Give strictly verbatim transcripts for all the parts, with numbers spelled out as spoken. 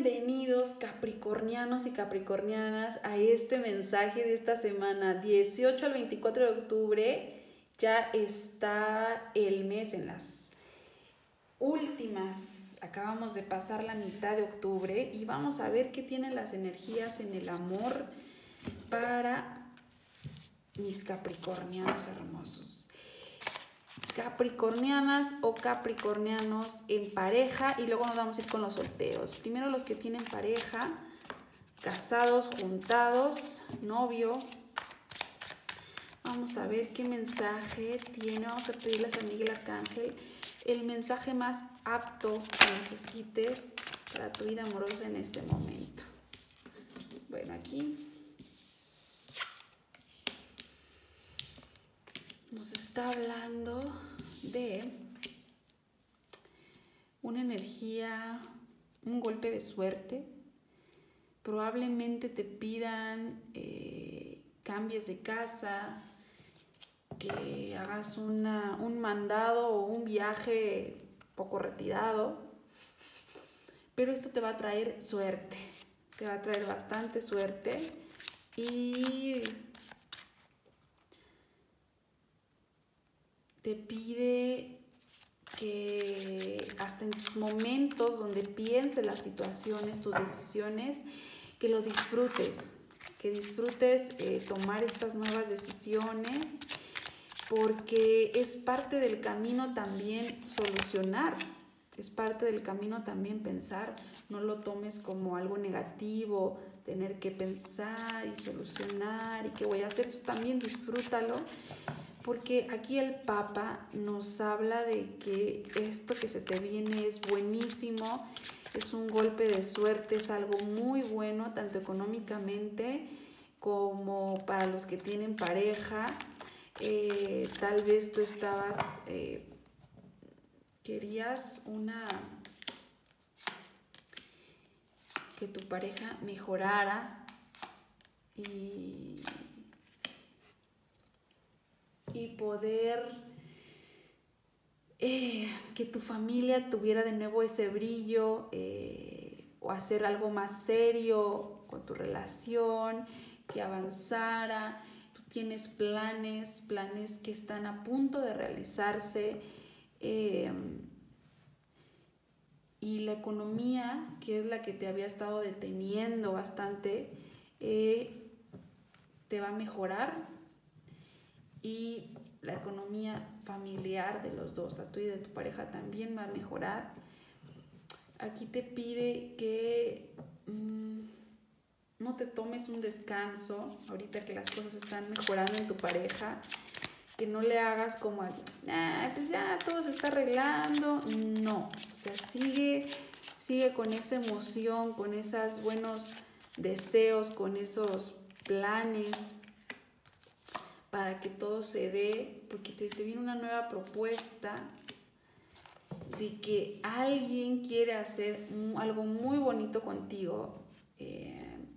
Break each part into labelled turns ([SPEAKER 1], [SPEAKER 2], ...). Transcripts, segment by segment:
[SPEAKER 1] Bienvenidos capricornianos y capricornianas a este mensaje de esta semana, dieciocho al veinticuatro de octubre. Ya está el mes en las últimas, acabamos de pasar la mitad de octubre y vamos a ver qué tienen las energías en el amor para mis capricornianos hermosos. Capricornianas o capricornianos en pareja, y luego nos vamos a ir con los solteros. Primero los que tienen pareja, casados, juntados, novio. Vamos a ver qué mensaje tiene. Vamos a pedirle a San Miguel Arcángel el mensaje más apto que necesites para tu vida amorosa en este momento. Bueno, aquí nos está hablando de una energía, un golpe de suerte. Probablemente te pidan eh, cambies de casa, que hagas una, un mandado o un viaje poco retirado. Pero esto te va a traer suerte, te va a traer bastante suerte y te pide que hasta en tus momentos donde pienses las situaciones, tus decisiones, que lo disfrutes, que disfrutes eh, tomar estas nuevas decisiones, porque es parte del camino también solucionar, es parte del camino también pensar, no lo tomes como algo negativo, tener que pensar y solucionar y qué voy a hacer, eso también disfrútalo. Porque aquí el Papa nos habla de que esto que se te viene es buenísimo, es un golpe de suerte, es algo muy bueno, tanto económicamente como para los que tienen pareja. Eh, tal vez tú estabas, eh, querías una, que tu pareja mejorara y... y poder eh, que tu familia tuviera de nuevo ese brillo eh, o hacer algo más serio con tu relación, que avanzara. Tú tienes planes, planes que están a punto de realizarse eh, y la economía, que es la que te había estado deteniendo bastante, eh, te va a mejorar. Y la economía familiar de los dos, la tuya y de tu pareja, también va a mejorar. Aquí te pide que mmm, no te tomes un descanso ahorita que las cosas están mejorando en tu pareja, que no le hagas como, ah, pues ya todo se está arreglando. No, o sea, sigue, sigue con esa emoción, con esos buenos deseos, con esos planes, para que todo se dé, porque te, te viene una nueva propuesta de que alguien quiere hacer algo muy bonito contigo, eh,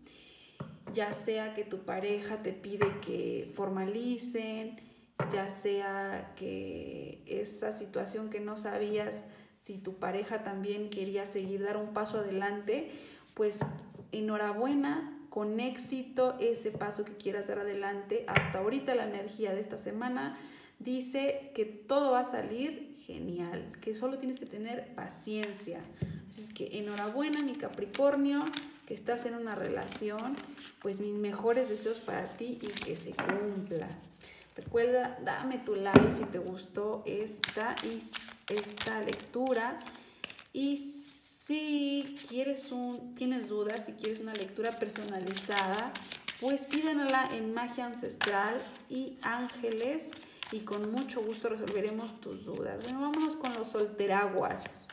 [SPEAKER 1] ya sea que tu pareja te pide que formalicen, ya sea que esa situación que no sabías si tu pareja también quería seguir, dar un paso adelante, pues enhorabuena, con éxito ese paso que quieras dar adelante. Hasta ahorita la energía de esta semana dice que todo va a salir genial, que solo tienes que tener paciencia. Así es que enhorabuena, mi Capricornio, que estás en una relación, pues mis mejores deseos para ti y que se cumpla. Recuerda, dame tu like si te gustó esta, esta lectura, y si quieres un, tienes dudas, si quieres una lectura personalizada, pues pídemela en Magia Ancestral y Ángeles y con mucho gusto resolveremos tus dudas. Bueno, vámonos con los solteraguas.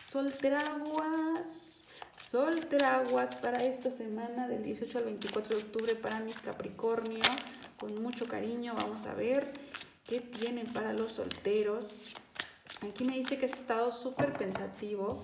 [SPEAKER 1] Solteraguas, solteraguas para esta semana del dieciocho al veinticuatro de octubre para mis Capricornio. Con mucho cariño vamos a ver qué tienen para los solteros. Aquí me dice que has estado súper pensativo.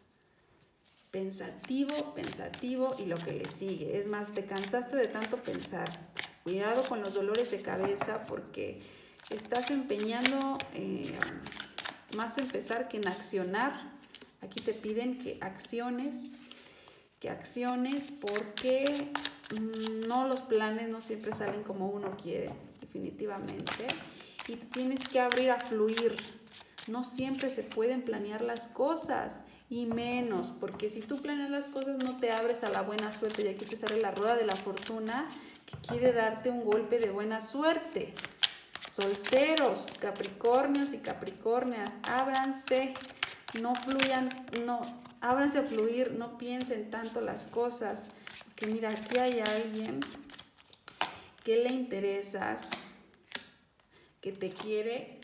[SPEAKER 1] Pensativo, pensativo y lo que le sigue. Es más, te cansaste de tanto pensar. Cuidado con los dolores de cabeza porque estás empeñando eh, más en pensar que en accionar. Aquí te piden que acciones que acciones, porque no, los planes no siempre salen como uno quiere, definitivamente, y te tienes que abrir a fluir. No siempre se pueden planear las cosas, y menos, porque si tú planeas las cosas no te abres a la buena suerte, y aquí te sale la rueda de la fortuna que quiere darte un golpe de buena suerte. Solteros, Capricornios y Capricornias, ábranse, no fluyan, no, ábranse a fluir, no piensen tanto las cosas, porque mira, aquí hay alguien que le interesas, que te quiere,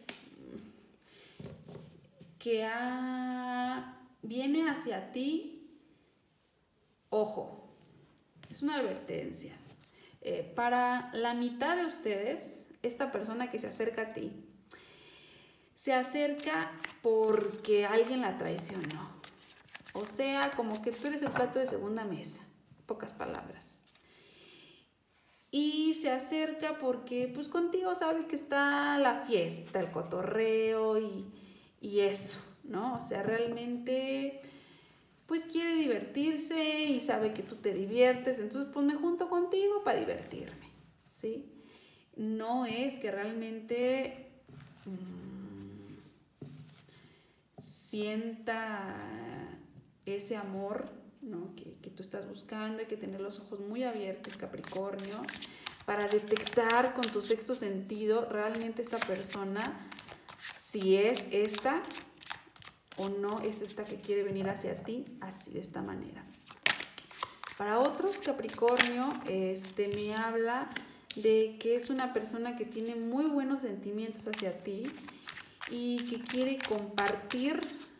[SPEAKER 1] que ha, viene hacia ti. Ojo, es una advertencia. Eh, para la mitad de ustedes, esta persona que se acerca a ti, se acerca porque alguien la traicionó. O sea, como que tú eres el plato de segunda mesa, pocas palabras. Y se acerca porque pues contigo sabe que está la fiesta, el cotorreo y, y eso, ¿no? O sea, realmente pues quiere divertirse y sabe que tú te diviertes, entonces pues me junto contigo para divertirme, ¿sí? No es que realmente mmm, sienta ese amor, ¿no? que, que tú estás buscando. Hay que tener los ojos muy abiertos, Capricornio, para detectar con tu sexto sentido realmente esta persona, si es esta o no es esta que quiere venir hacia ti así, de esta manera. Para otros, Capricornio, este, me habla de que es una persona que tiene muy buenos sentimientos hacia ti y que quiere compartir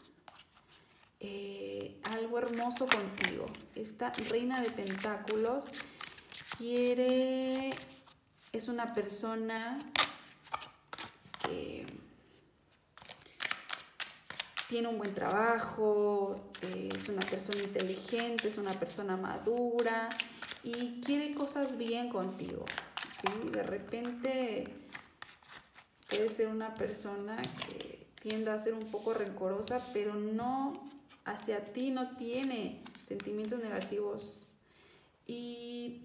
[SPEAKER 1] eh, algo hermoso contigo. Esta reina de pentáculos quiere, es una persona que tiene un buen trabajo, eh, es una persona inteligente, es una persona madura y quiere cosas bien contigo, ¿sí? De repente puede ser una persona que tiende a ser un poco rencorosa, pero no hacia ti, no tiene sentimientos negativos. Y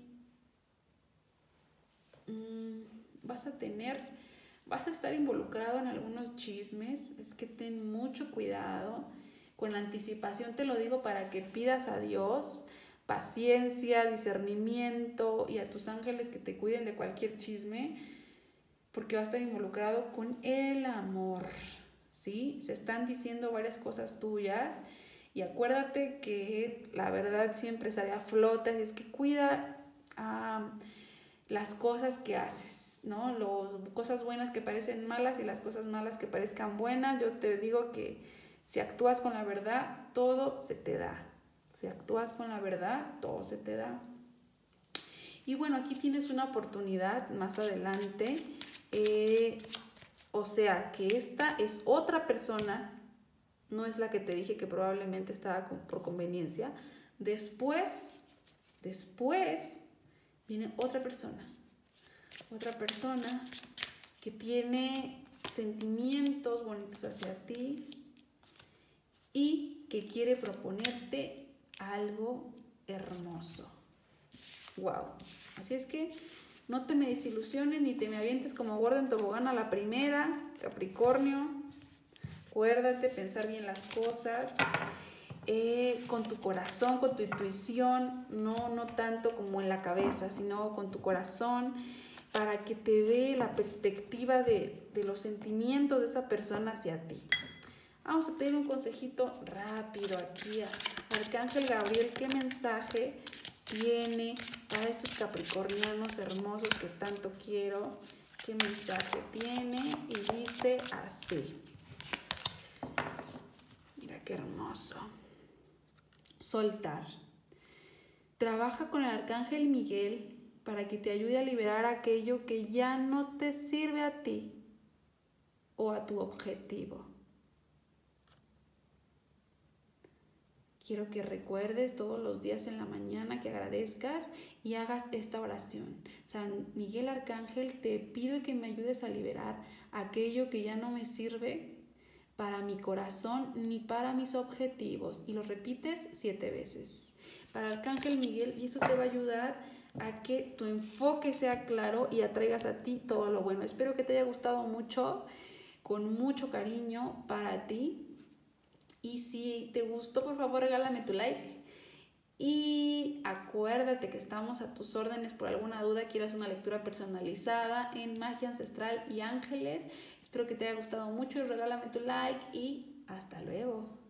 [SPEAKER 1] mmm, vas a tener, vas a estar involucrado en algunos chismes. Es que ten mucho cuidado. Con la anticipación te lo digo para que pidas a Dios paciencia, discernimiento y a tus ángeles que te cuiden de cualquier chisme, porque va a estar involucrado con el amor, ¿sí? Se están diciendo varias cosas tuyas y acuérdate que la verdad siempre sale a flote, y es que cuida uh, las cosas que haces, ¿no? Las cosas buenas que parecen malas y las cosas malas que parezcan buenas. Yo te digo que si actúas con la verdad, todo se te da. Si actúas con la verdad, todo se te da. Y bueno, aquí tienes una oportunidad más adelante. Eh, o sea, que esta es otra persona, no es la que te dije que probablemente estaba por conveniencia. Después, después viene otra persona. Otra persona que tiene sentimientos bonitos hacia ti y que quiere proponerte algo hermoso. Wow. Así es que no te me desilusiones ni te me avientes como gorda en tobogán a la primera, Capricornio. Acuérdate, pensar bien las cosas, eh, con tu corazón, con tu intuición, no, no tanto como en la cabeza, sino con tu corazón, para que te dé la perspectiva de, de los sentimientos de esa persona hacia ti. Vamos a pedir un consejito rápido aquí a Arcángel Gabriel. ¿Qué mensaje tiene para estos capricornianos hermosos que tanto quiero? ¿Qué mensaje tiene? Y dice así. Mira qué hermoso. Soltar. Trabaja con el Arcángel Miguel para que te ayude a liberar aquello que ya no te sirve a ti o a tu objetivo. Quiero que recuerdes todos los días en la mañana, que agradezcas y hagas esta oración. San Miguel Arcángel, te pido que me ayudes a liberar aquello que ya no me sirve para mi corazón ni para mis objetivos. Y lo repites siete veces. para Arcángel Miguel, y eso te va a ayudar a que tu enfoque sea claro y atraigas a ti todo lo bueno. Espero que te haya gustado mucho, con mucho cariño para ti. Y si te gustó, por favor, regálame tu like. Y acuérdate que estamos a tus órdenes por alguna duda, quieras una lectura personalizada en Magia Ancestral y Ángeles. Espero que te haya gustado mucho y regálame tu like y hasta luego.